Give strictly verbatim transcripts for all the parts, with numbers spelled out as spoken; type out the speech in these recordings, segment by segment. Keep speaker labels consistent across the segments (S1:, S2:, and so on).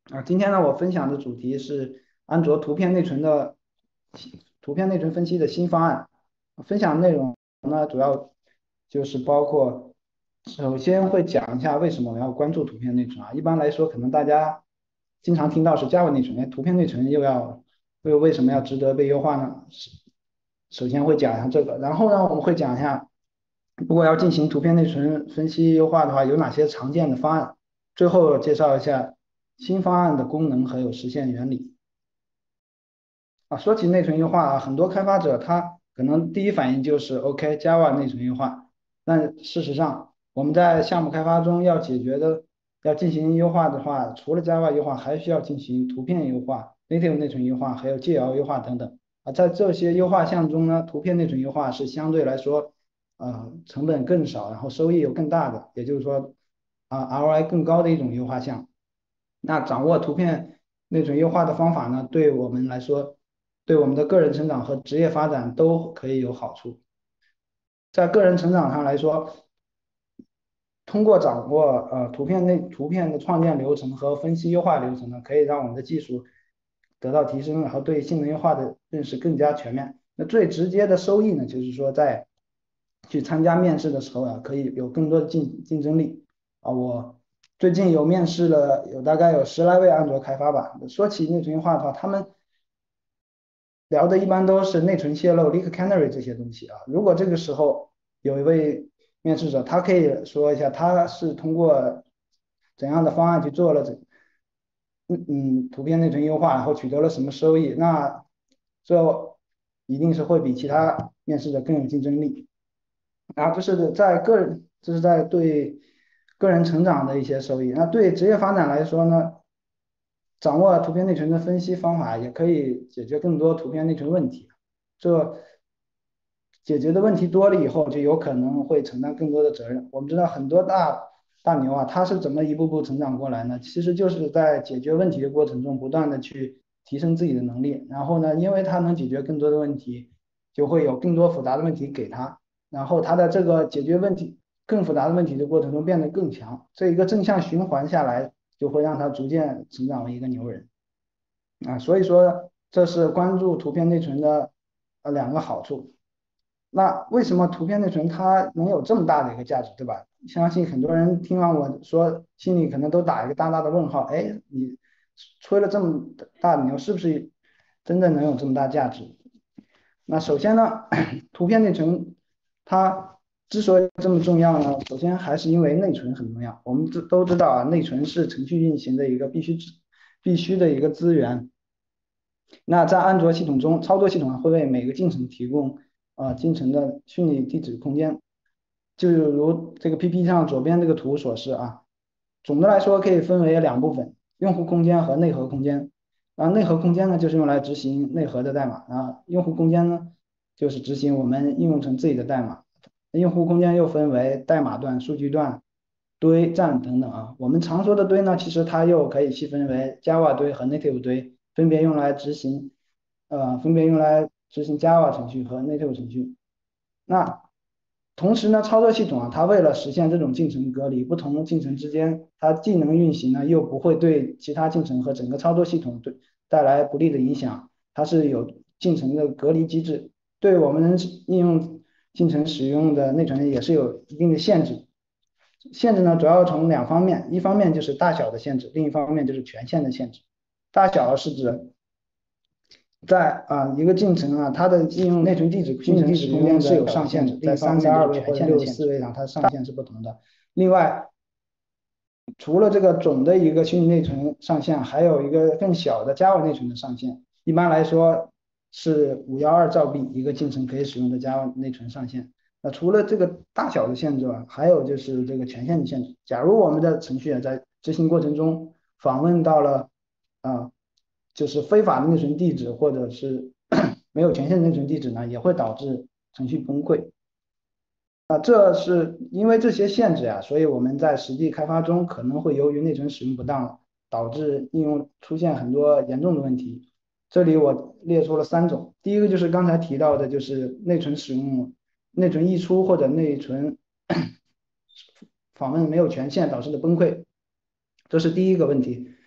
S1: 啊，今天呢，我分享的主题是安卓图片内存的图片内存分析的新方案。分享内容呢，主要就是包括，首先会讲一下为什么我要关注图片内存啊。一般来说，可能大家经常听到是 Java 内存，哎，图片内存又要又为什么要值得被优化呢？是首先会讲一下这个，然后呢，我们会讲一下，如果要进行图片内存分析优化的话，有哪些常见的方案。最后介绍一下新方案的功能还有实现原理。啊，说起内存优化啊，很多开发者他可能第一反应就是 OK Java 内存优化，但事实上我们在项目开发中要解决的要进行优化的话，除了 Java 优化，还需要进行图片优化、native 内存优化，还有 G L 优化等等。啊，在这些优化项中呢，图片内存优化是相对来说，呃，成本更少，然后收益又更大的，也就是说，啊，R O I 更高的一种优化项。那掌握图片内存优化的方法呢，对我们来说，对我们的个人成长和职业发展都可以有好处。在个人成长上来说，通过掌握呃图片内图片的创建流程和分析优化流程呢，可以让我们的技术得到提升，然后对性能优化的认识更加全面。那最直接的收益呢，就是说在去参加面试的时候啊，可以有更多的竞竞争力啊。我最近有面试了有大概有十来位安卓开发吧。说起内存优化的话，他们聊的一般都是内存泄露、leak canary 这些东西啊。如果这个时候有一位面试者，他可以说一下他是通过怎样的方案去做了这嗯嗯图片内存优化，然后取得了什么收益，那这一定是会比其他面试者更有竞争力。然后这是在个人，这是在对个人成长的一些收益。那对职业发展来说呢，掌握图片内存的分析方法，也可以解决更多图片内存问题。这解决的问题多了以后，就有可能会承担更多的责任。我们知道很多大大牛啊，他是怎么一步步成长过来呢？其实就是在解决问题的过程中，不断的去提升自己的能力。然后呢，因为他能解决更多的问题，就会有更多复杂的问题给他。然后他的这个解决问题更复杂的问题的过程中变得更强。这一个正向循环下来，就会让他逐渐成长为一个牛人啊。所以说，这是关注图片内存的呃两个好处。那为什么图片内存它能有这么大的一个价值，对吧？相信很多人听完我说，心里可能都打一个大大的问号。哎，你吹了这么大的牛，是不是真的能有这么大价值？那首先呢，图片内存它之所以这么重要呢，首先还是因为内存很重要。我们都都知道啊，内存是程序运行的一个必须必须的一个资源。那在安卓系统中，操作系统会为每个进程提供啊、呃进程的虚拟地址空间，就如这个 P P T 上左边这个图所示啊。总的来说可以分为两部分：用户空间和内核空间。啊，内核空间呢就是用来执行内核的代码啊，用户空间呢就是执行我们应用层自己的代码。用户空间又分为代码段、数据段、堆、站等等啊。我们常说的堆呢，其实它又可以细分为 Java 堆和 Native 堆，分别用来执行，呃，分别用来执行 Java 程序和 Native 程序。那同时呢，操作系统啊，它为了实现这种进程隔离，不同进程之间它既能运行呢，又不会对其他进程和整个操作系统对带来不利的影响，它是有进程的隔离机制，对我们应用进程使用的内存也是有一定的限制。限制呢，主要从两方面，一方面就是大小的限制，另一方面就是权限的限制。大小是指在啊一个进程啊，它的应用内存地址、虚拟地址空间是有上限的，在三十二位或者六十四位上，它上限是不同的。另外，除了这个总的一个虚拟内存上限，还有一个更小的 Java 内存的上限。一般来说是五幺二兆 B 一个进程可以使用的 Java 内存上限。那除了这个大小的限制啊，还有就是这个权限的限制。假如我们的程序啊在执行过程中访问到了啊，就是非法的内存地址或者是没有权限内存地址呢，也会导致程序崩溃。啊，这是因为这些限制呀，所以我们在实际开发中可能会由于内存使用不当，导致应用出现很多严重的问题。这里我列出了三种，第一个就是刚才提到的，就是内存使用、内存溢出或者内存访问没有权限导致的崩溃，这是第一个问题。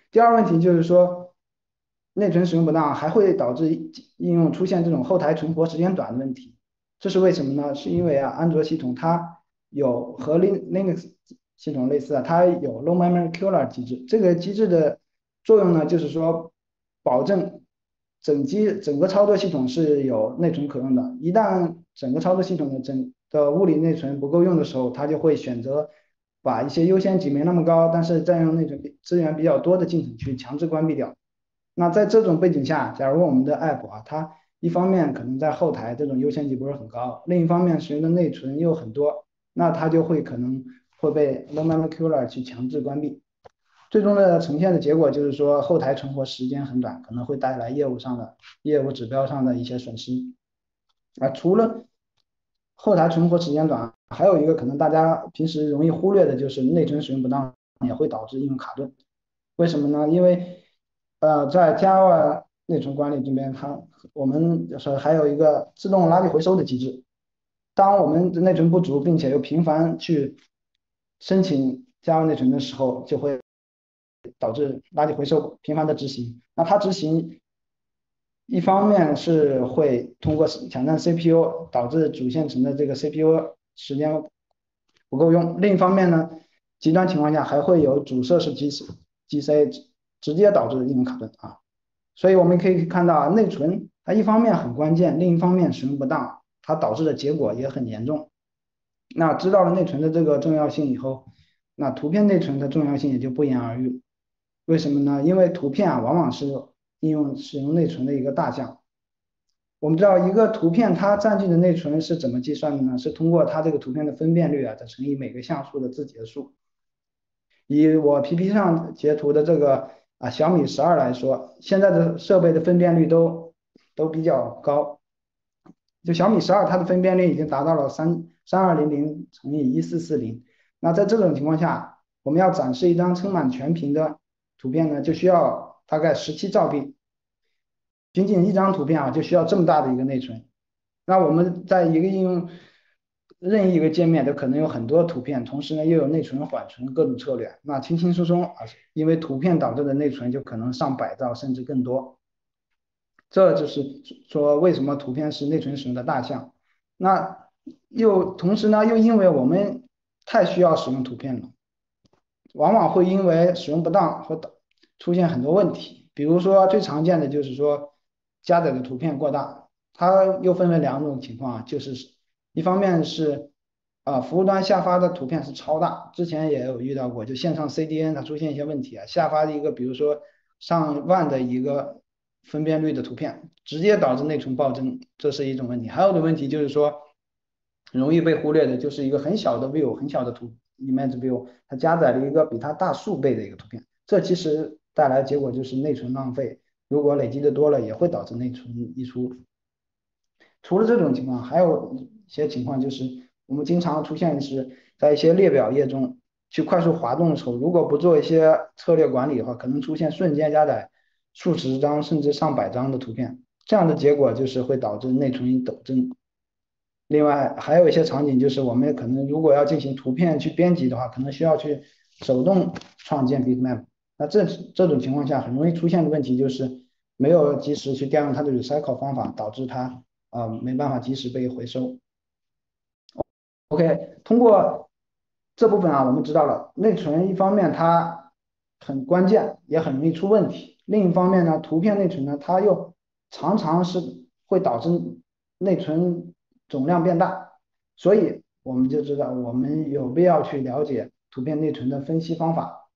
S1: 第二个问题就是说，内存使用不当还会导致应用出现这种后台存活时间短的问题。这是为什么呢？是因为啊，安卓系统它有和 Lin Linux 系统类似啊，它有 low memory killer 机制。这个机制的作用呢，就是说保证整机整个操作系统是有内存可用的。一旦整个操作系统的整的物理内存不够用的时候，它就会选择把一些优先级没那么高，但是占用内存资源比较多的进程去强制关闭掉。那在这种背景下，假如我们的 app 啊，它一方面可能在后台这种优先级不是很高，另一方面使用的内存又很多，那它就会可能会被 low memory killer 去强制关闭。最终的呈现的结果就是说，后台存活时间很短，可能会带来业务上的业务指标上的一些损失。啊，除了后台存活时间短，还有一个可能大家平时容易忽略的就是内存使用不当，也会导致应用卡顿。为什么呢？因为呃，在 Java 内存管理这边，它我们就是还有一个自动垃圾回收的机制。当我们的内存不足，并且又频繁去申请 Java 内存的时候，就会导致垃圾回收频繁的执行。那它执行一方面是会通过抢占 C P U，导致主线程的这个 C P U 时间不够用；另一方面呢，极端情况下还会有主设施 G C G C 直接导致应用卡顿啊。所以我们可以看到啊，内存它一方面很关键，另一方面使用不当，它导致的结果也很严重。那知道了内存的这个重要性以后，那图片内存的重要性也就不言而喻。为什么呢？因为图片啊，往往是应用使用内存的一个大项。我们知道一个图片它占据的内存是怎么计算的呢？是通过它这个图片的分辨率啊，再乘以每个像素的字节数。以我 P P 上截图的这个啊小米十二来说，现在的设备的分辨率都都比较高。就小米十二它的分辨率已经达到了三三二零零乘以一四四零。那在这种情况下，我们要展示一张撑满全屏的图片呢，就需要大概十七兆 B。仅仅一张图片啊，就需要这么大的一个内存。那我们在一个应用任意一个界面都可能有很多图片，同时呢又有内存缓存各种策略，那轻轻松松啊，因为图片导致的内存就可能上百兆甚至更多。这就是说为什么图片是内存使用的大项。那又同时呢，又因为我们太需要使用图片了，往往会因为使用不当会导出现很多问题。比如说最常见的就是说加载的图片过大，它又分为两种情况啊，就是一方面是啊服务端下发的图片是超大，之前也有遇到过，就线上 C D N 它出现一些问题啊，下发的一个比如说上万的一个分辨率的图片，直接导致内存暴增，这是一种问题。还有的问题就是说容易被忽略的就是一个很小的 view 很小的图 image view，它加载了一个比它大数倍的一个图片，这其实带来的结果就是内存浪费，如果累积的多了，也会导致内存溢出。除了这种情况，还有一些情况就是我们经常出现的是在一些列表页中去快速滑动的时候，如果不做一些策略管理的话，可能出现瞬间加载数十张甚至上百张的图片，这样的结果就是会导致内存陡增。另外还有一些场景就是我们可能如果要进行图片去编辑的话，可能需要去手动创建 bitmap。那这这种情况下很容易出现的问题就是没有及时去调用它的 recycle 方法，导致它啊、呃没办法及时被回收。OK，通过这部分啊，我们知道了内存一方面它很关键，也很容易出问题；另一方面呢，图片内存呢，它又常常是会导致内存总量变大，所以我们就知道我们有必要去了解图片内存的分析方法。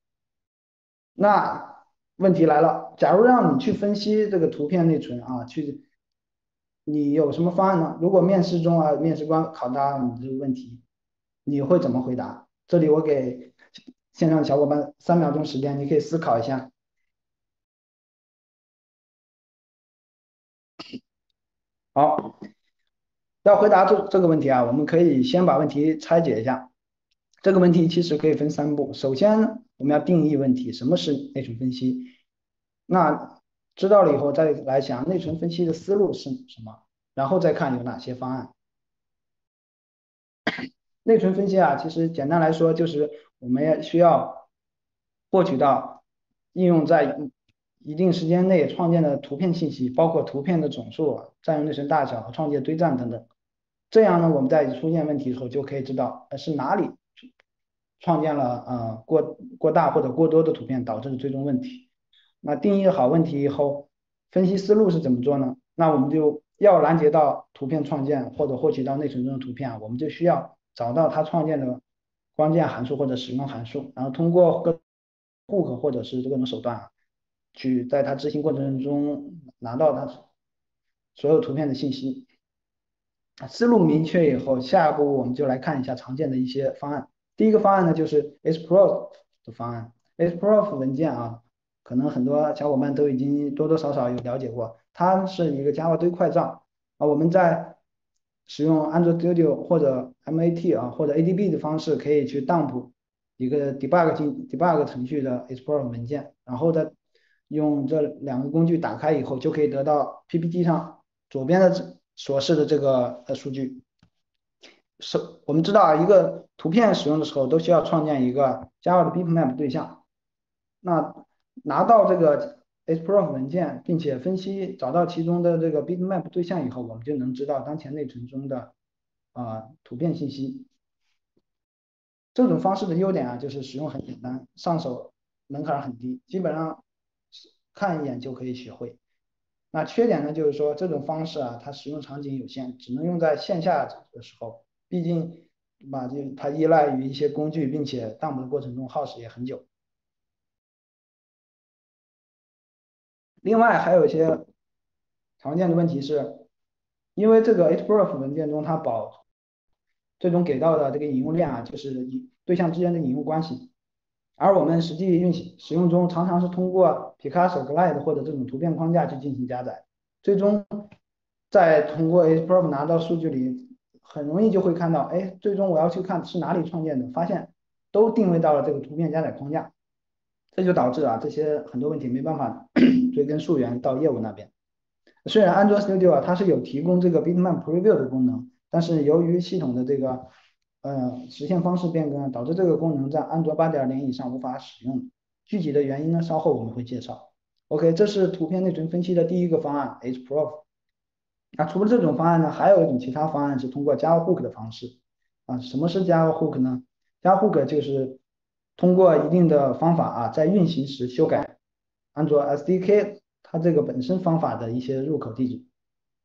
S1: 那问题来了，假如让你去分析这个图片内存啊，去你有什么方案呢？如果面试中啊，面试官考察你这个问题，你会怎么回答？这里我给线上的小伙伴三秒钟时间，你可以思考一下。好，要回答这这个问题啊，我们可以先把问题拆解一下。这个问题其实可以分三步。首先，我们要定义问题，什么是内存分析？那知道了以后，再来想内存分析的思路是什么，然后再看有哪些方案。内存分析啊，其实简单来说就是我们也需要获取到应用在一定时间内创建的图片信息，包括图片的总数、占用内存大小和创建堆栈等等。这样呢，我们在出现问题的时候就可以知道是哪里创建了呃过过大或者过多的图片导致的最终问题。那定义好问题以后，分析思路是怎么做呢？那我们就要拦截到图片创建或者获取到内存中的图片啊，我们就需要找到它创建的关键函数或者使用函数，然后通过各 hook 或者是各种手段啊，去在它执行过程中拿到它所有图片的信息。思路明确以后，下一步我们就来看一下常见的一些方案。第一个方案呢，就是 Xproof 的方案。Xproof 文件啊，可能很多小伙伴都已经多多少少有了解过，它是一个 Java 堆块状啊。我们在使用 Android Studio 或者 M A T 啊或者 A D B 的方式，可以去 dump 一个 debug 进 debug 程序的 Xproof 文件，然后再用这两个工具打开以后，就可以得到 P P T 上左边的所示的这个呃数据。是我们知道啊，一个图片使用的时候都需要创建一个 Java 的 bitmap 对象。那拿到这个 Xproof 文件，并且分析找到其中的这个 bitmap 对象以后，我们就能知道当前内存中的啊、呃图片信息。这种方式的优点啊，就是使用很简单，上手门槛很低，基本上看一眼就可以学会。那缺点呢，就是说这种方式啊，它使用场景有限，只能用在线下的时候，毕竟吧，就它依赖于一些工具，并且 dump 的过程中耗时也很久。另外还有一些常见的问题是，因为这个 Xproof 文件中它保最终给到的这个引用量啊，就是以对象之间的引用关系，而我们实际运行使用中常常是通过 Picasso、Glide 或者这种图片框架去进行加载，最终再通过 Xproof 拿到数据里，很容易就会看到，哎，最终我要去看是哪里创建的，发现都定位到了这个图片加载框架，这就导致啊这些很多问题没办法追根溯源到业务那边。虽然 Android Studio 啊它是有提供这个 Bitmap Preview 的功能，但是由于系统的这个呃实现方式变更，导致这个功能在安卓八点零以上无法使用。具体的原因呢，稍后我们会介绍。OK，这是图片内存分析的第一个方案 Xproof。那除了这种方案呢，还有一种其他方案是通过 Java Hook 的方式。啊，什么是 Java Hook 呢？Java Hook 就是通过一定的方法啊，在运行时修改安卓 S D K 它这个本身方法的一些入口地址。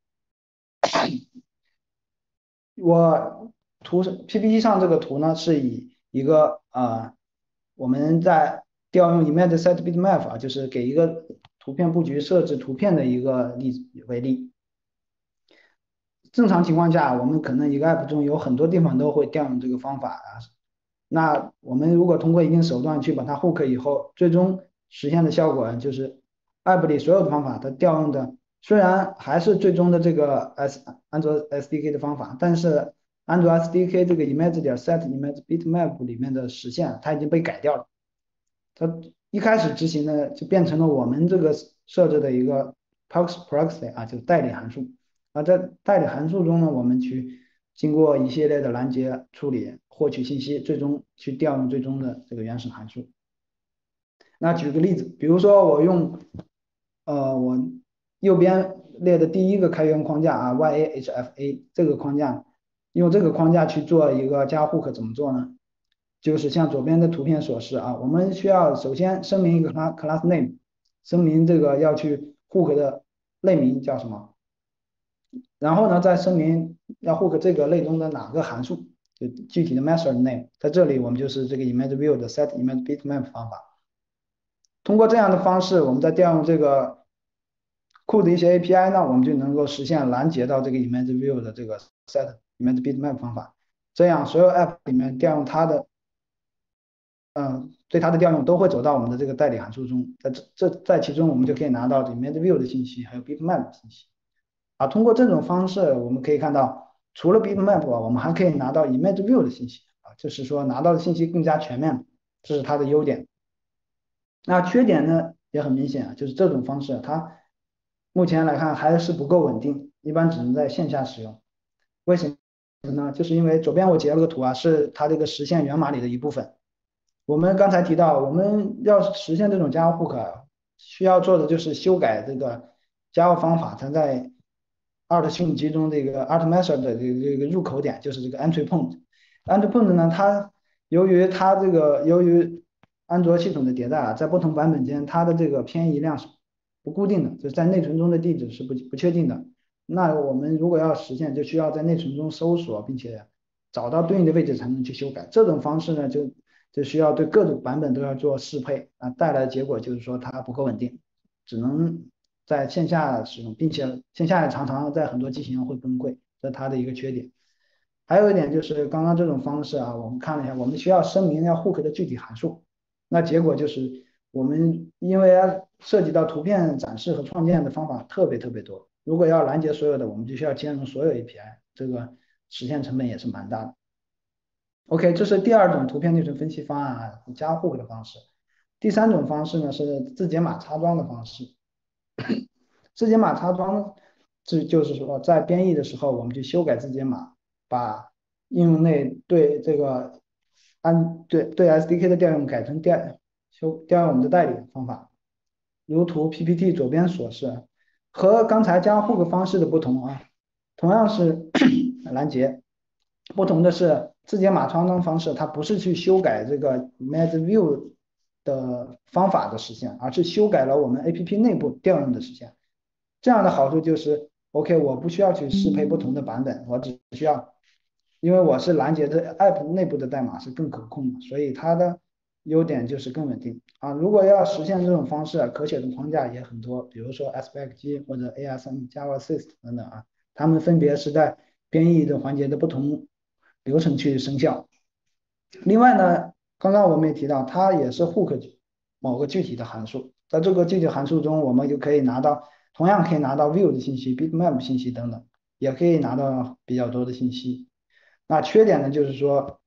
S1: 我图 P P T 上这个图呢，是以一个呃我们在调用 image set bitmap 啊，就是给一个图片布局设置图片的一个例子为例。正常情况下，我们可能一个 app 中有很多地方都会调用这个方法啊。那我们如果通过一定手段去把它 hook 以后，最终实现的效果就是 app 里所有的方法它调用的虽然还是最终的这个 S 安卓 S D K 的方法，但是安卓 S D K 这个 image 点 set image bitmap 里面的实现它已经被改掉了。它一开始执行呢就变成了我们这个设置的一个 proxy 啊，就是代理函数。啊，在代理函数中呢，我们去经过一系列的拦截处理，获取信息，最终去调用最终的这个原始函数。那举个例子，比如说我用呃我右边列的第一个开源框架啊，yahfa 这个框架，用这个框架去做一个加 hook 怎么做呢？就是像左边的图片所示啊，我们需要首先声明一个 class class name，声明这个要去 hook 的类名叫什么，然后呢再声明要 hook 这个类中的哪个函数，就具体的 method name，在这里我们就是这个 image view 的 set image bitmap 方法。通过这样的方式，我们再调用这个库的一些 A P I 呢，我们就能够实现拦截到这个 image view 的这个 set image bitmap 方法。这样所有 app 里面调用它的嗯，对它的调用都会走到我们的这个代理函数中，在这这在其中我们就可以拿到 image view 的信息，还有 bitmap 的信息。啊，通过这种方式，我们可以看到，除了 bitmap 啊，我们还可以拿到 image view 的信息啊，就是说拿到的信息更加全面，这是它的优点。那缺点呢也很明显啊，就是这种方式它目前来看还是不够稳定，一般只能在线下使用。为什么呢？就是因为左边我截了个图啊，是它这个实现源码里的一部分。 我们刚才提到，我们要实现这种加号 hook，啊需要做的就是修改这个加号方法，它在 Alt 系统集中这个 Alt method 的这个这个入口点，就是这个 entry point。entry point 呢，它由于它这个由于安卓系统的迭代啊，在不同版本间，它的这个偏移量是不固定的，就是在内存中的地址是不不确定的。那我们如果要实现，就需要在内存中搜索，并且找到对应的位置才能去修改。这种方式呢，就就需要对各种版本都要做适配啊，带来的结果就是说它不够稳定，只能在线下使用，并且线下也常常在很多机型上会崩溃，这是它的一个缺点。还有一点就是刚刚这种方式啊，我们看了一下，我们需要声明要 hook 的具体函数，那结果就是我们因为要涉及到图片展示和创建的方法特别特别多，如果要拦截所有的，我们就需要兼容所有 A P I，这个实现成本也是蛮大的。OK，这是第二种图片内存分析方案啊，加 hook 的方式。第三种方式呢是字节码插装的方式。字节码插装，这就是说在编译的时候，我们去修改字节码，把应用内对这个按对对 S D K 的调用改成调修调用我们的代理方法，如图 P P T 左边所示。和刚才加 hook 方式的不同啊，同样是拦截，不同的是字节码插装方式，它不是去修改这个 Math View 的方法的实现，而是修改了我们 A P P 内部调用的实现。这样的好处就是，OK，我不需要去适配不同的版本，我只需要，因为我是拦截的 App 内部的代码是更可控的，所以它的优点就是更稳定啊。如果要实现这种方式啊，可写的框架也很多，比如说 S P A C G 或者 A S M、Java Assist 等等啊，它们分别是在编译的环节的不同流程去生效。另外呢，刚刚我们也提到，它也是 hook 某个具体的函数，在这个具体函数中，我们就可以拿到，同样可以拿到 view 的信息、bitmap 信息等等，也可以拿到比较多的信息。那缺点呢，就是说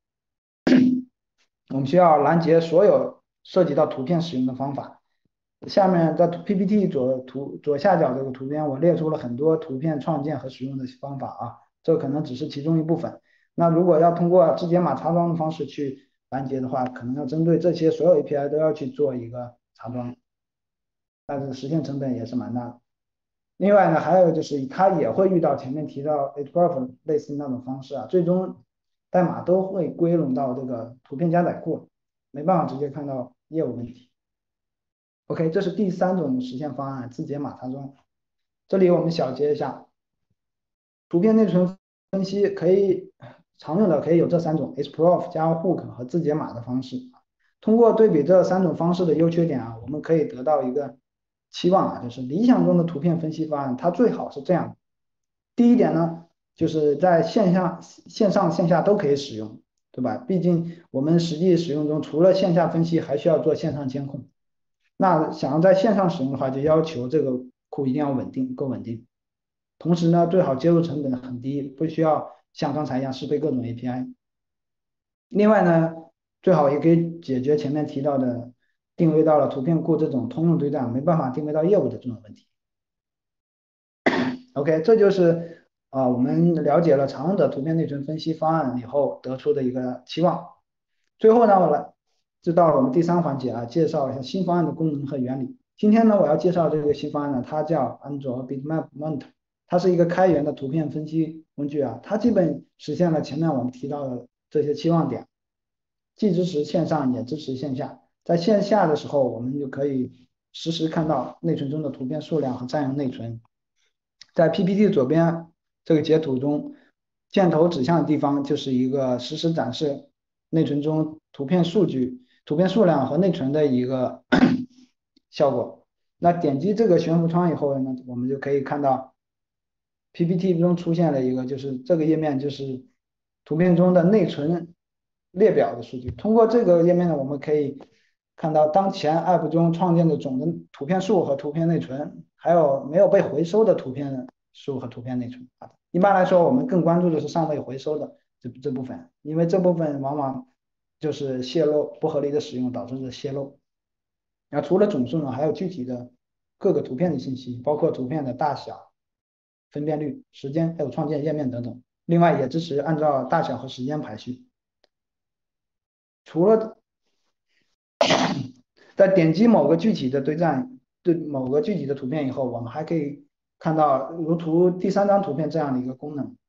S1: 我们需要拦截所有涉及到图片使用的方法。下面在 P P T 左图左下角这个图片，我列出了很多图片创建和使用的方法啊，这可能只是其中一部分。那如果要通过字节码插装的方式去拦截的话，可能要针对这些所有 A P I 都要去做一个插装，但是实现成本也是蛮大的。另外呢，还有就是它也会遇到前面提到 href 类似那种方式啊，最终代码都会归拢到这个图片加载库，没办法直接看到业务问题。OK，这是第三种实现方案，字节码插装。这里我们小结一下，图片内存分析可以常用的可以有这三种 ：Xproof 加 hook 和字节码的方式。通过对比这三种方式的优缺点啊，我们可以得到一个期望啊，就是理想中的图片分析方案，它最好是这样。第一点呢，就是在线下、线上、线下都可以使用，对吧？毕竟我们实际使用中，除了线下分析，还需要做线上监控。那想要在线上使用的话，就要求这个库一定要稳定，够稳定。同时呢，最好接入成本很低，不需要像刚才一样适配各种 A P I。另外呢，最好也可以解决前面提到的定位到了图片库这种通用堆栈，没办法定位到业务的这种问题。OK，这就是啊、呃我们了解了常用的图片内存分析方案以后得出的一个期望。最后呢，我来就到了我们第三环节啊，介绍一下新方案的功能和原理。今天呢，我要介绍这个新方案呢，它叫安卓 Bitmap Monitor，它是一个开源的图片分析工具啊，它基本实现了前面我们提到的这些期望点，既支持线上也支持线下。在线下的时候，我们就可以实时看到内存中的图片数量和占用内存。在 P P T 左边这个截图中，箭头指向的地方就是一个实时展示内存中图片数据、图片数量和内存的一个效果。那点击这个悬浮窗以后呢，我们就可以看到 P P T 中出现了一个，就是这个页面就是图片中的内存列表的数据。通过这个页面呢，我们可以看到当前 App 中创建的总的图片数和图片内存，还有没有被回收的图片数和图片内存啊。一般来说，我们更关注的是尚未回收的这这部分，因为这部分往往就是泄露不合理的使用导致的泄露。那除了总数呢，还有具体的各个图片的信息，包括图片的大小、分辨率、时间，还有创建页面等等。另外也支持按照大小和时间排序。除了在点击某个具体的对战对某个具体的图片以后，我们还可以看到如图第三张图片这样的一个功能。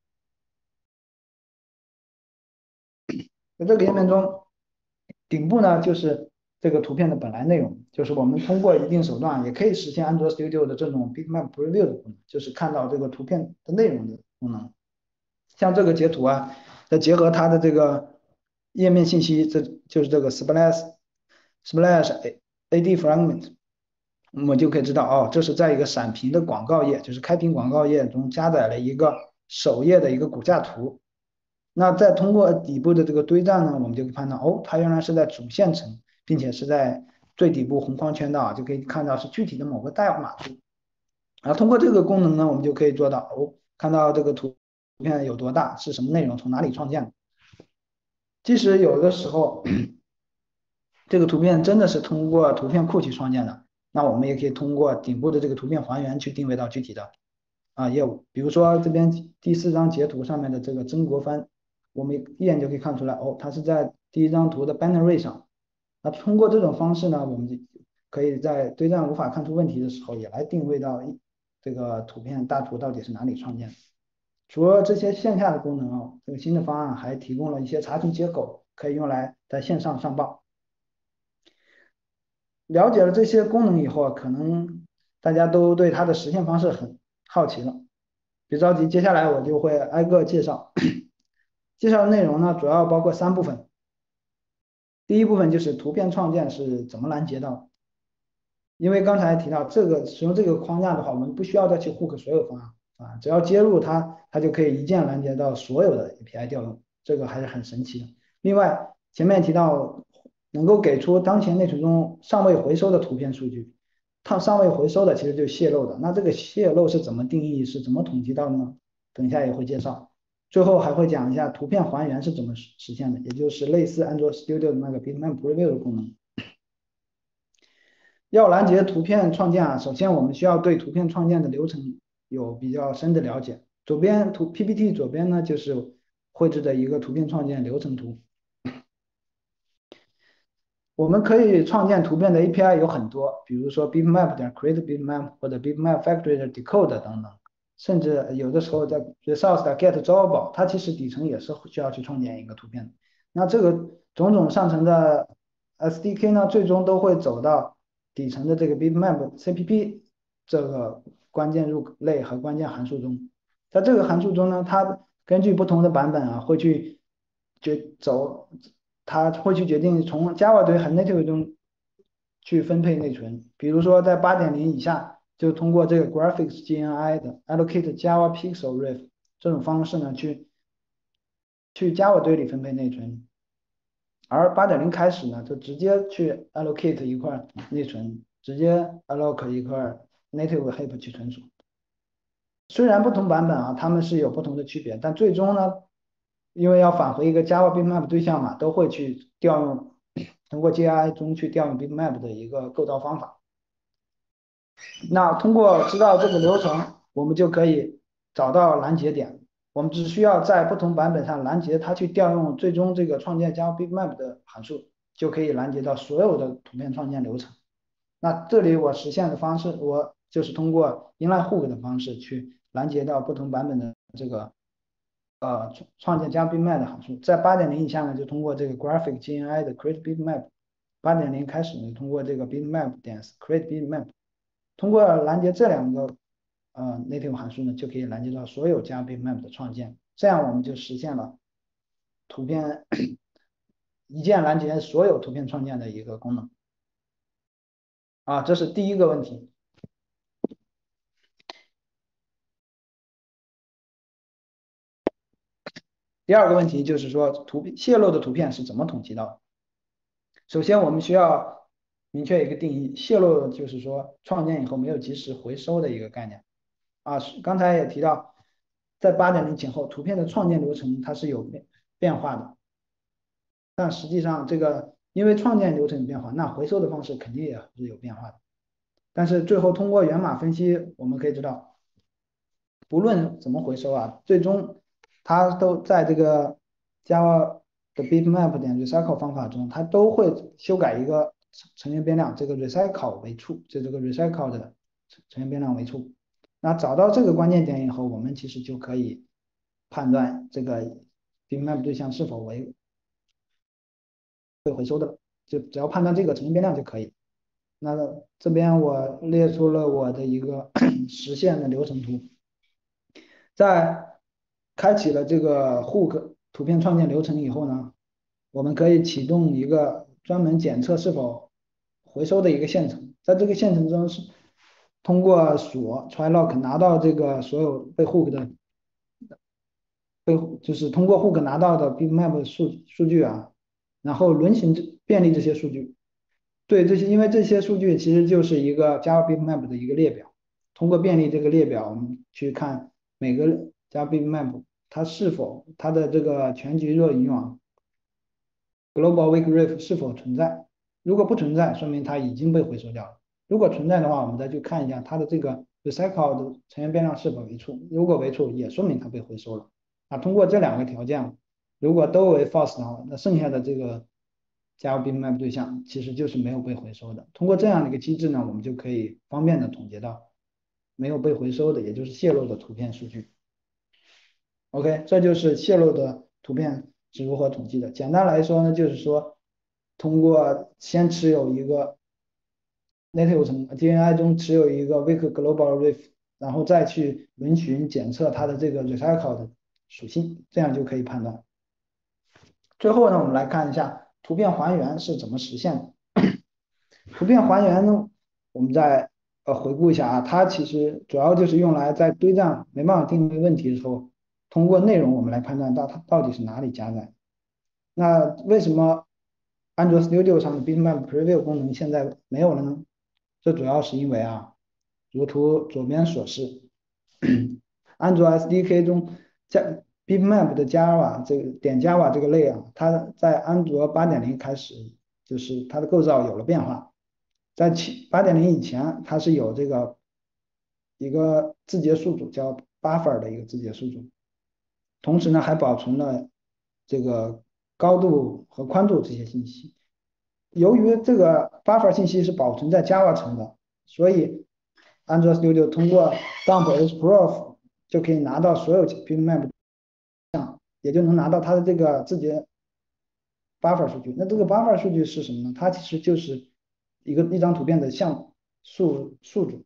S1: 在这个页面中，顶部呢就是这个图片的本来内容，就是我们通过一定手段也可以实现安卓 Studio 的这种 Bitmap Preview 的功能，就是看到这个图片的内容的功能。像这个截图啊，再结合它的这个页面信息，这就是这个 splash splash ad fragment，我们就可以知道哦，这是在一个闪屏的广告页，就是开屏广告页中加载了一个首页的一个骨架图。那再通过底部的这个堆栈呢，我们就可以看到，哦，它原来是在主线层，并且是在最底部红框圈的啊，就可以看到是具体的某个代码图。然后通过这个功能呢，我们就可以做到，哦，看到这个图片有多大，是什么内容，从哪里创建的。即使有的时候这个图片真的是通过图片库去创建的，那我们也可以通过顶部的这个图片还原去定位到具体的啊业务。比如说这边第四张截图上面的这个曾国藩，我们一眼就可以看出来，哦，它是在第一张图的 banner 位上。那通过这种方式呢，我们就可以在对战无法看出问题的时候，也来定位到这个图片大图到底是哪里创建的。除了这些线下的功能啊，这个新的方案还提供了一些查询接口，可以用来在线上上报。了解了这些功能以后啊，可能大家都对它的实现方式很好奇了。别着急，接下来我就会挨个介绍。介绍的内容呢，主要包括三部分。第一部分就是图片创建是怎么拦截到，因为刚才提到这个使用这个框架的话，我们不需要再去 hook 所有方案啊，只要接入它，它就可以一键拦截到所有的 A P I 调用，这个还是很神奇的。另外，前面提到能够给出当前内存中尚未回收的图片数据，它尚未回收的其实就是泄露的，那这个泄露是怎么定义，是怎么统计到的呢？等一下也会介绍。最后还会讲一下图片还原是怎么实现的，也就是类似安卓 Studio 的那个 Bitmap Preview 的功能。要拦截图片创建啊，首先我们需要对图片创建的流程有比较深的了解。左边图 P P T 左边呢就是绘制的一个图片创建流程图。我们可以创建图片的 A P I 有很多，比如说 bitmap 点 create bitmap 或者 bitmap factory 的 decode 等等，甚至有的时候在 resource 的 get drawable，它其实底层也是需要去创建一个图片的。那这个种种上层的 S D K 呢，最终都会走到底层的这个 bitmap C P P 这个关键入类和关键函数中。在这个函数中呢，它根据不同的版本啊，会去决走它会去决定从 Java 堆和 Native 中去分配内存。比如说在八点零以下，就通过这个 Graphics G N I 的 Allocate Java Pixel Ref 这种方式呢，去去 Java 堆里分配内存。而八点零开始呢，就直接去 allocate 一块内存，直接 allocate 一块 native heap 去存储。虽然不同版本啊，它们是有不同的区别，但最终呢，因为要返回一个 Java Bitmap 对象嘛，都会去调用，通过 J I 中去调用 Bitmap 的一个构造方法。那通过知道这个流程，我们就可以找到拦截点。我们只需要在不同版本上拦截它去调用最终这个创建 Java Bitmap 的函数，就可以拦截到所有的图片创建流程。那这里我实现的方式，我就是通过 inline hook 的方式去拦截到不同版本的这个呃创建 Java Bitmap 的函数。在八点零以下呢，就通过这个 Graphic G N I 的 create bitmap。八点零开始呢，通过这个 bitmap 点 create bitmap。通过拦截这两个呃 native 函数呢，就可以拦截到所有 Java Bitmap 的创建，这样我们就实现了图片一键拦截所有图片创建的一个功能啊，这是第一个问题。第二个问题就是说，图片泄露的图片是怎么统计到的？首先，我们需要明确一个定义，泄露就是说创建以后没有及时回收的一个概念啊。刚才也提到，在八点零前后，图片的创建流程它是有变变化的，但实际上这个因为创建流程有变化，那回收的方式肯定也是有变化的。但是最后通过源码分析，我们可以知道，不论怎么回收啊，最终它都在这个 Java 的 bitmap 点 recycle 方法中，它都会修改一个成员变量，这个 recycle 为处，就这个 recycle 的成员变量为处。那找到这个关键点以后，我们其实就可以判断这个 bitmap 对象是否为被回收的，就只要判断这个成员变量就可以。那这边我列出了我的一个实现的流程图，在开启了这个 hook 图片创建流程以后呢，我们可以启动一个专门检测是否回收的一个线程，在这个线程中是通过锁 try lock 拿到这个所有被 hook 的被就是通过 hook 拿到的 bitmap 数数据啊，然后轮行便利这些数据。对这些，因为这些数据其实就是一个 Java bitmap 的一个列表，通过便利这个列表，我们去看每个 Java bitmap 它是否它的这个全局热引网 global weak ref 是否存在。如果不存在，说明它已经被回收掉了。如果存在的话，我们再去看一下它的这个 recycle 的成员变量是否为处。如果为处，也说明它被回收了。啊，通过这两个条件，如果都为 false 的话，那剩下的这个加入 bitmap 对象其实就是没有被回收的。通过这样的一个机制呢，我们就可以方便的总结到没有被回收的，也就是泄露的图片数据。OK，这就是泄露的图片是如何统计的。简单来说呢，就是说通过先持有一个 native 层 D N I 中持有一个 weak global ref，然后再去轮询检测它的这个 recycle 的属性，这样就可以判断。最后呢，我们来看一下图片还原是怎么实现的。图片还原呢，我们再呃回顾一下啊，它其实主要就是用来在堆栈没办法定位问题的时候，通过内容我们来判断到它到底是哪里加载。那为什么安卓 Studio 上的 Bitmap Preview 功能现在没有了呢？这主要是因为啊，如图左边所示，安卓 S D K 中加 Bitmap 的 Java 这个点 Java 这个类啊，它在安卓八点零开始就是它的构造有了变化，在七八点零以前它是有这个一个字节宿主叫 buffer 的一个字节宿主，同时呢还保存了这个高度和宽度这些信息。由于这个 buffer 信息是保存在 Java 层的，所以安卓 Studio 通过 dump xprof 就可以拿到所有 bitmap，也就能拿到它的这个字节 buffer 数据。那这个 buffer 数据是什么呢？它其实就是一个一张图片的像素宿主。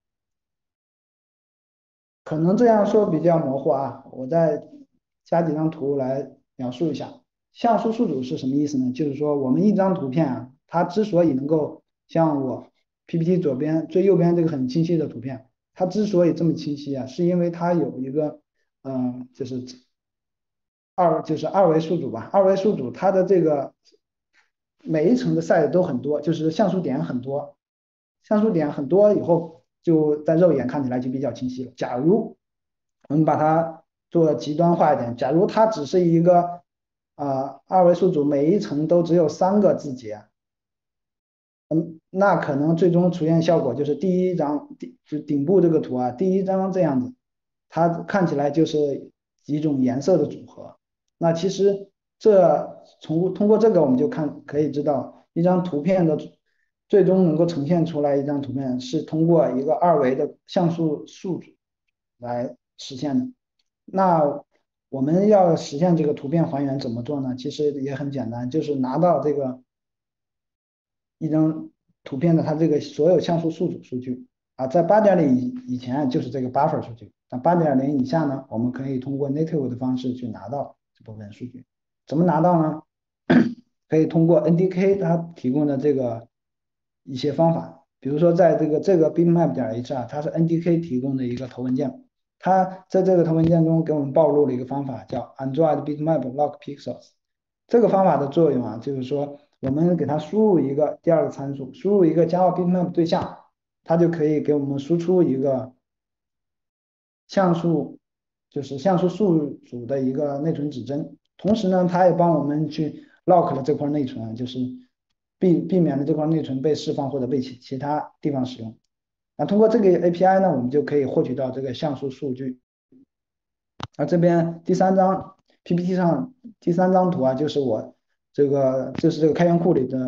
S1: 可能这样说比较模糊啊，我再加几张图来描述一下。像素宿主是什么意思呢？就是说我们一张图片啊，它之所以能够像我 P P T 左边最右边这个很清晰的图片，它之所以这么清晰啊，是因为它有一个嗯、呃就是二就是二维宿主吧，二维宿主它的这个每一层的 size 都很多，就是像素点很多，像素点很多以后就在肉眼看起来就比较清晰了。假如我们把它做极端化一点，假如它只是一个啊、呃二维宿主，每一层都只有三个字节，嗯，那可能最终出现效果就是第一张顶就顶部这个图啊，第一张这样子，它看起来就是几种颜色的组合。那其实这从通过这个我们就看可以知道，一张图片的最终能够呈现出来一张图片是通过一个二维的像素数组来实现的。那我们要实现这个图片还原怎么做呢？其实也很简单，就是拿到这个一张图片的它这个所有像素数组数据啊，在八点零以以前就是这个 buffer 数据，那八点零以下呢，我们可以通过 native 的方式去拿到这部分数据。怎么拿到呢？可以通过 N D K 它提供的这个一些方法，比如说在这个这个 bitmap 点 h 啊，它是 N D K 提供的一个头文件，它在这个头文件中给我们暴露了一个方法，叫 Android bitmap lock pixels。这个方法的作用啊，就是说我们给它输入一个第二个参数，输入一个 Java bitmap 对象，它就可以给我们输出一个像素，就是像素数组的一个内存指针。同时呢，它也帮我们去 lock 了这块内存，就是避避免了这块内存被释放或者被其其他地方使用。那通过这个 A P I 呢，我们就可以获取到这个像素数据。而这边第三张 P P T 上第三张图啊，就是我这个就是这个开源库里的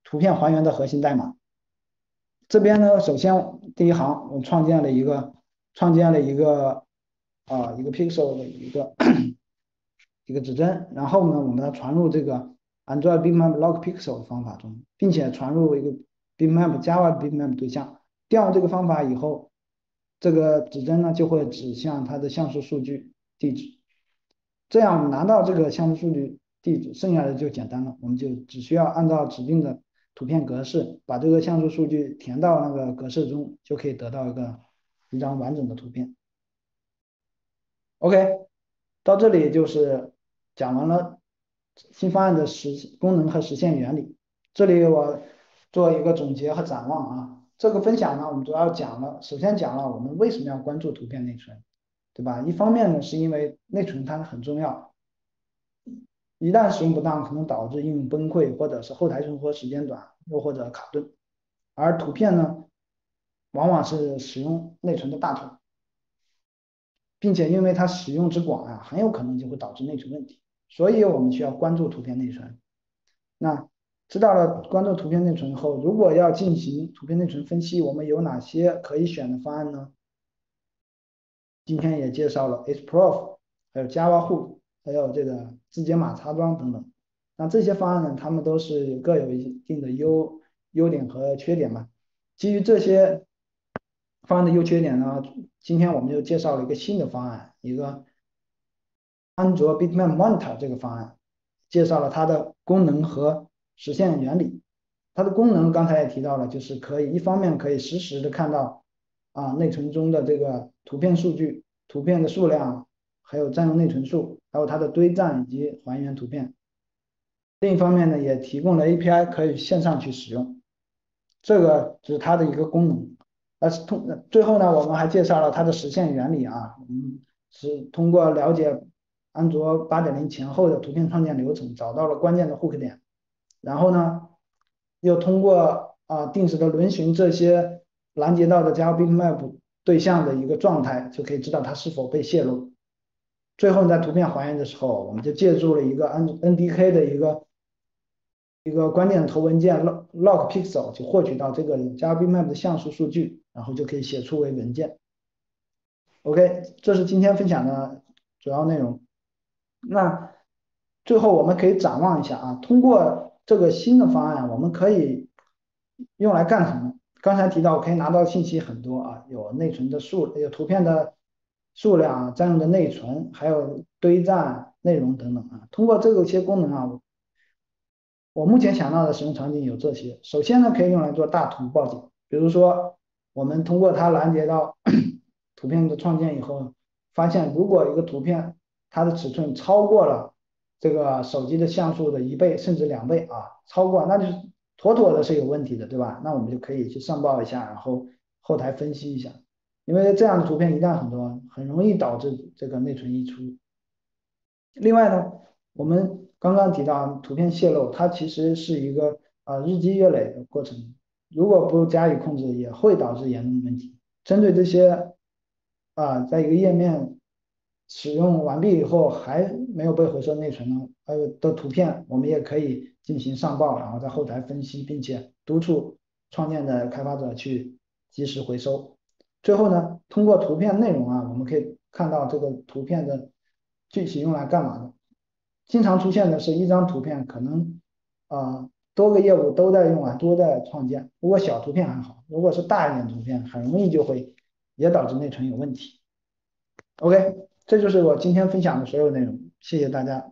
S1: 图片还原的核心代码。这边呢，首先第一行我创建了一个创建了一个啊、一个 pixel 的一个一个指针，然后呢，我们要传入这个 Android Bitmap Log Pixel 的方法中，并且传入一个 Bitmap Java Bitmap 对象。调用这个方法以后，这个指针呢就会指向它的像素数据地址。这样我们拿到这个像素数据地址，剩下的就简单了，我们就只需要按照指定的图片格式，把这个像素数据填到那个格式中，就可以得到一个一张完整的图片。OK，到这里就是讲完了新方案的实功能和实现原理。这里我做一个总结和展望啊。这个分享呢，我们主要讲了，首先讲了我们为什么要关注图片内存，对吧？一方面呢，是因为内存它很重要，一旦使用不当，可能导致应用崩溃，或者是后台存活时间短，又或者卡顿。而图片呢，往往是使用内存的大头，并且因为它使用之广啊，很有可能就会导致内存问题，所以我们需要关注图片内存。那知道了关注图片内存后，如果要进行图片内存分析，我们有哪些可以选的方案呢？今天也介绍了 Xproof，还有 JavaHook，还有这个字节码插装等等。那这些方案呢，它们都是各有一定的优优点和缺点嘛。基于这些方案的优缺点呢，今天我们就介绍了一个新的方案，一个安卓 Bitmap Monitor 这个方案，介绍了它的功能和实现原理。它的功能刚才也提到了，就是可以一方面可以实时的看到啊内存中的这个图片数据、图片的数量，还有占用内存数，还有它的堆栈以及还原图片。另一方面呢，也提供了 A P I 可以线上去使用，这个是它的一个功能。而是通最后呢，我们还介绍了它的实现原理啊，嗯，是通过了解安卓八点零前后的图片创建流程，找到了关键的 hook 点，然后呢，又通过啊定时的轮询这些拦截到的 Java Bitmap 对象的一个状态，就可以知道它是否被泄露。最后在图片还原的时候，我们就借助了一个 N NDK 的一个一个关键的头文件 log log pixel，就获取到这个 Java Bitmap 的像素数据，然后就可以写出为文件。OK，这是今天分享的主要内容。那最后我们可以展望一下啊，通过这个新的方案，我们可以用来干什么？刚才提到可以拿到信息很多啊，有内存的数，有图片的数量、占用的内存，还有堆栈内容等等啊。通过这个些功能啊，我目前想到的使用场景有这些。首先呢，可以用来做大图报警，比如说我们通过它拦截到图片的创建以后，发现如果一个图片它的尺寸超过了这个手机的像素的一倍甚至两倍啊，超过那就是妥妥的是有问题的，对吧？那我们就可以去上报一下，然后后台分析一下，因为这样的图片一旦很多，很容易导致这个内存溢出。另外呢，我们刚刚提到图片泄露，它其实是一个呃日积月累的过程，如果不加以控制，也会导致严重问题。针对这些啊，在一个页面使用完毕以后还没有被回收内存呢，呃的图片，我们也可以进行上报，然后在后台分析，并且督促创建的开发者去及时回收。最后呢，通过图片内容啊，我们可以看到这个图片的具体用来干嘛的。经常出现的是一张图片可能啊、呃多个业务都在用啊，都在创建。如果小图片还好，如果是大一点图片，很容易就会也导致内存有问题。OK，这就是我今天分享的所有内容，谢谢大家。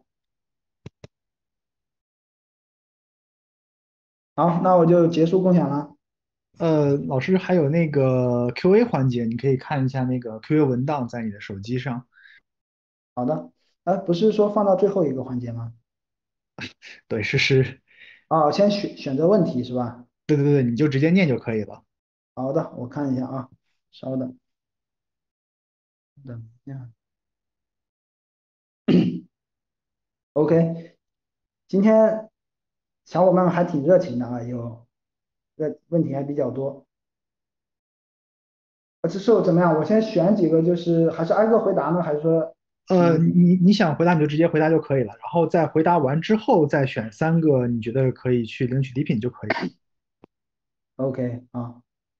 S1: 好，那我就结束共享了。
S2: 呃，老师还有那个 Q A 环节，你可以看一下那个 Q A 文档在你的手机上。
S1: 好的，呃，不是说放到最后一个环节吗？
S2: 对，是是，
S1: 啊，先选选择问题是吧？
S2: 对对对，你就直接念就可以了。
S1: 好的，我看一下啊，稍等，等一下。OK，今天小伙伴们还挺热情的啊，有问问题还比较多。呃这是我怎么样？我先选几个，就是还是挨个回答呢，还是说
S2: 呃，
S1: 嗯
S2: 你你想回答你就直接回答就可以了，然后在回答完之后再选三个你觉得可以去领取礼品就可以了。
S1: ，OK 啊。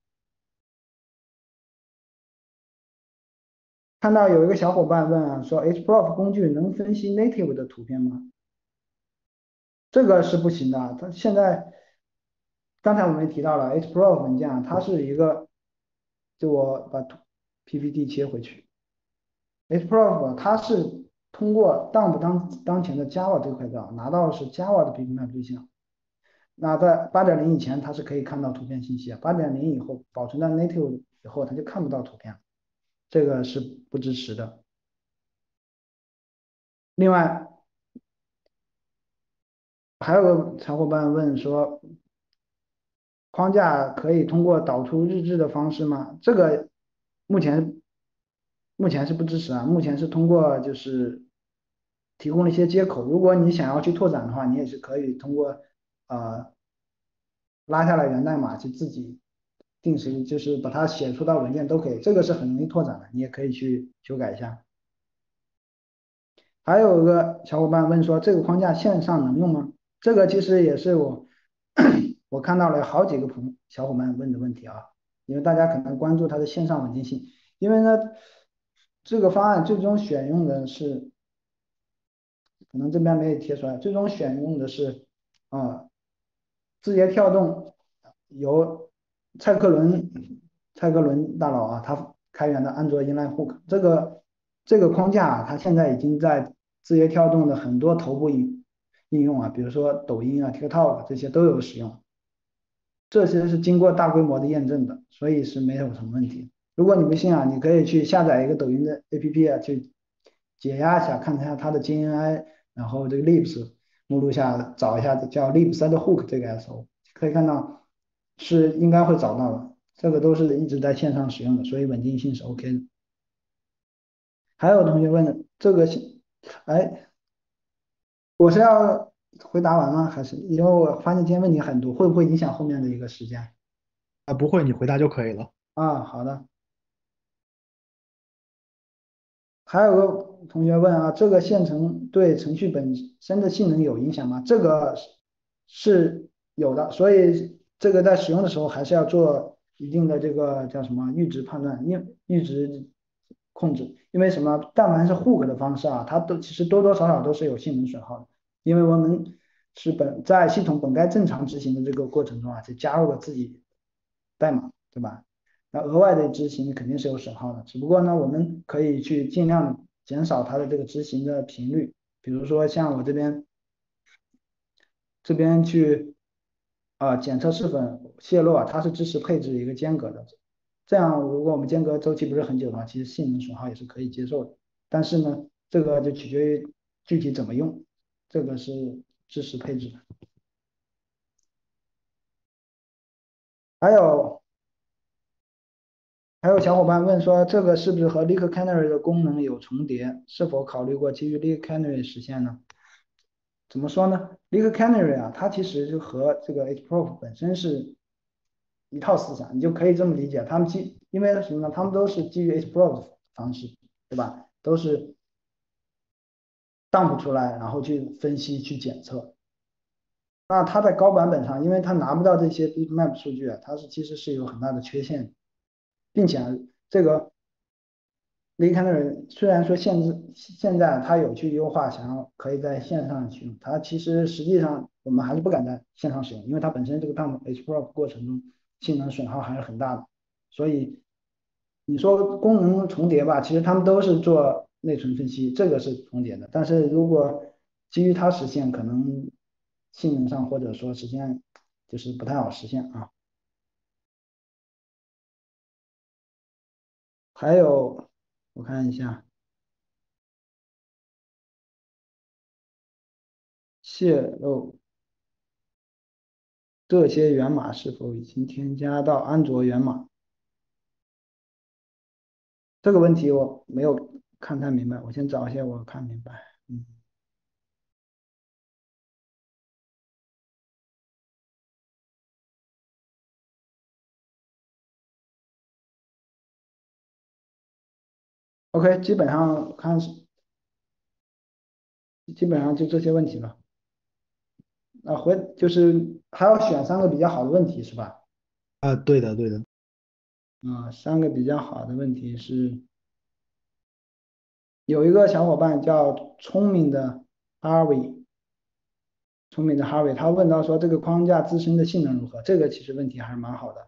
S1: 看到有一个小伙伴问啊，说 Hprof 工具能分析 native 的图片吗？这个是不行的。它现在刚才我们也提到了 Hprof 文件啊，它是一个，就我把图 P P T 切回去，Hprof 它是通过 dump 当当前的 Java 这块料拿到的是 Java 的 bitmap 对象。那在八点零以前，它是可以看到图片信息啊，八点零以后保存到 native 以后，它就看不到图片了，这个是不支持的。另外，还有个小伙伴问说，框架可以通过导出日志的方式吗？这个目前目前是不支持啊，目前是通过就是提供了一些接口，如果你想要去拓展的话，你也是可以通过呃拉下来源代码去自己定时就是把它写出到文件都可以，这个是很容易拓展的，你也可以去修改一下。还有一个小伙伴问说，这个框架线上能用吗？这个其实也是我我看到了好几个朋小伙伴问的问题啊，因为大家可能关注它的线上稳定性，因为呢，这个方案最终选用的是，可能这边没有贴出来，最终选用的是啊，字节跳动由蔡克伦蔡克伦大佬啊，他开源的安卓 Inline Hook 这个这个框架啊，它现在已经在字节跳动的很多头部应应用啊，比如说抖音啊、TikTok 这些都有使用。这些是经过大规模的验证的，所以是没有什么问题。如果你不信啊，你可以去下载一个抖音的 A P P 啊，去解压一下，看一下它的 G N I，然后这个 libs 目录下找一下叫 libs e d hook 这个 S O，可以看到是应该会找到的。这个都是一直在线上使用的，所以稳定性是 OK 的。还有同学问的这个是，哎，我是要回答完吗？还是因为我发现今天问题很多，会不会影响后面的一个时间？
S2: 啊，不会，你回答就可以了。
S1: 啊，好的。还有个同学问啊，这个线程对程序本身的性能有影响吗？这个是有的，所以这个在使用的时候还是要做一定的这个叫什么阈值判断，因阈值控制。因为什么？但凡是 hook 的方式啊，它都其实多多少少都是有性能损耗的，因为我们是本在系统本该正常执行的这个过程中啊，就加入了自己代码，对吧？那额外的执行肯定是有损耗的，只不过呢，我们可以去尽量减少它的这个执行的频率，比如说像我这边这边去啊、检测是否泄露啊，它是支持配置一个间隔的，这样如果我们间隔周期不是很久的话，其实性能损耗也是可以接受的。但是呢，这个就取决于具体怎么用，这个是支持配置的。还有还有小伙伴问说，这个是不是和 Leak Canary 的功能有重叠？是否考虑过基于 Leak Canary 实现呢？怎么说呢？Leak Canary 啊，它其实就和这个 Hprof 本身是一套思想，你就可以这么理解。他们基因为什么呢？他们都是基于 Hprof 的方式，对吧？都是 dump 出来，然后去分析、去检测。那它在高版本上，因为它拿不到这些 bitmap 数据啊，它是其实是有很大的缺陷，并且啊这个 l e a Canary 虽然说限制现在它有去优化，想要可以在线上使用，它其实实际上我们还是不敢在线上使用，因为它本身这个 dump Hprof 过程中性能损耗还是很大的，所以你说功能重叠吧，其实他们都是做内存分析，这个是重叠的，但是如果基于它实现，可能性能上或者说实现就是不太好实现啊。还有我看一下泄露这些源码是否已经添加到安卓源码？这个问题我没有看太明白，我先找一下我看明白。嗯，OK，基本上看是基本上就这些问题了。啊，回就是还要选三个比较好的问题是吧？
S2: 啊，对的，对的。
S1: 啊，三个比较好的问题是，有一个小伙伴叫聪明的 Harvey，聪明的 Harvey，他问到说这个框架自身的性能如何？这个其实问题还是蛮好的，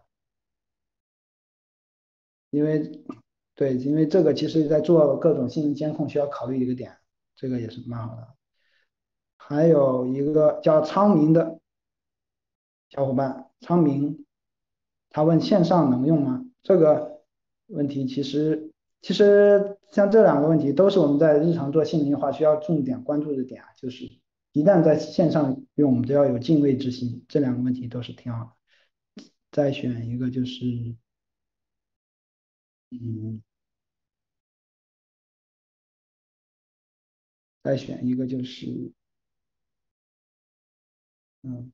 S1: 因为对，因为这个其实在做各种性能监控需要考虑一个点，这个也是蛮好的。还有一个叫昌明的小伙伴，昌明，他问线上能用吗？这个问题其实其实像这两个问题都是我们在日常做性能优化需要重点关注的点啊，就是一旦在线上用，我们都要有敬畏之心。这两个问题都是挺好的。再选一个就是嗯，再选一个就是嗯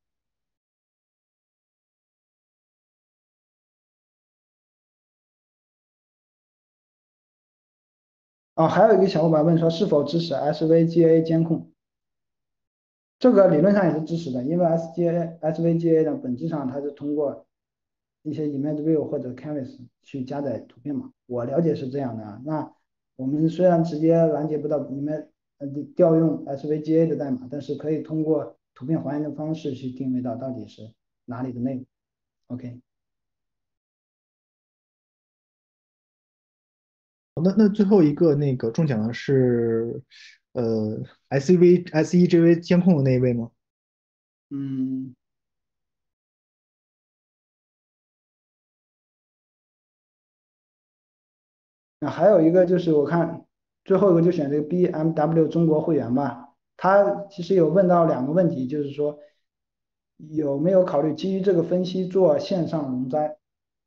S1: 哦，还有一个小伙伴问说是否支持 S V G A 监控？这个理论上也是支持的，因为 S G A S V G A 呢，本质上它是通过一些 Image View 或者 Canvas 去加载图片嘛。我了解是这样的啊。那我们虽然直接拦截不到 Image 呃调用 S V G A 的代码，但是可以通过图片还原的方式去定位到到底是哪里的内容。OK，
S2: 好，那那最后一个那个中奖的是呃 S E V S E G V 监控的那一位吗？
S1: 嗯，那还有一个就是我看最后一个就选这个 B M W 中国会员吧。他其实有问到两个问题，就是说有没有考虑基于这个分析做线上容灾？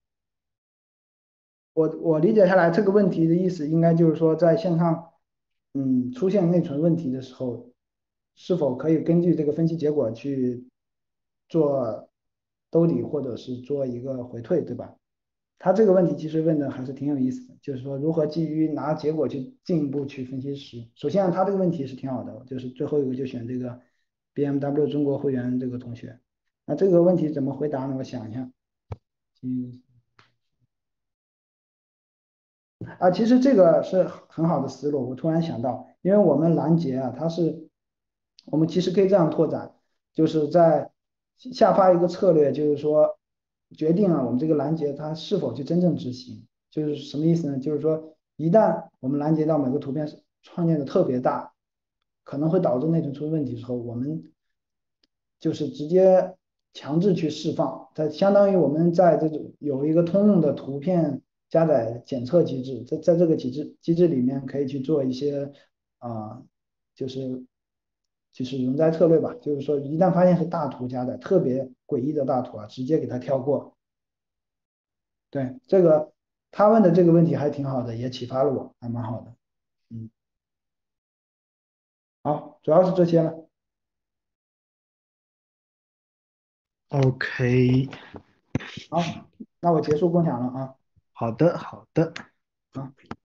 S1: 我我理解下来这个问题的意思应该就是说在线上，嗯，出现内存问题的时候，是否可以根据这个分析结果去做兜底或者是做一个回退，对吧？他这个问题其实问的还是挺有意思的，就是说如何基于拿结果去进一步去分析时，首先他这个问题是挺好的，就是最后一个就选这个 B M W 中国会员这个同学。那这个问题怎么回答呢？我想一下，嗯啊，其实这个是很好的思路，我突然想到，因为我们拦截啊，它是我们其实可以这样拓展，就是在下发一个策略，就是说决定了我们这个拦截它是否去真正执行，就是什么意思呢？就是说一旦我们拦截到每个图片是创建的特别大，可能会导致内存出问题的时候，我们就是直接强制去释放，它相当于我们在这种有一个通用的图片加载检测机制，在在这个机制机制里面可以去做一些啊、就是就是容灾策略吧，就是说一旦发现是大图加载，特别诡异的大图啊，直接给它跳过。对，这个他问的这个问题还挺好的，也启发了我，还蛮好的。嗯，好，主要是这些了。
S2: OK，
S1: 好，那我结束共享了啊。
S2: 好的，好的。
S1: 啊。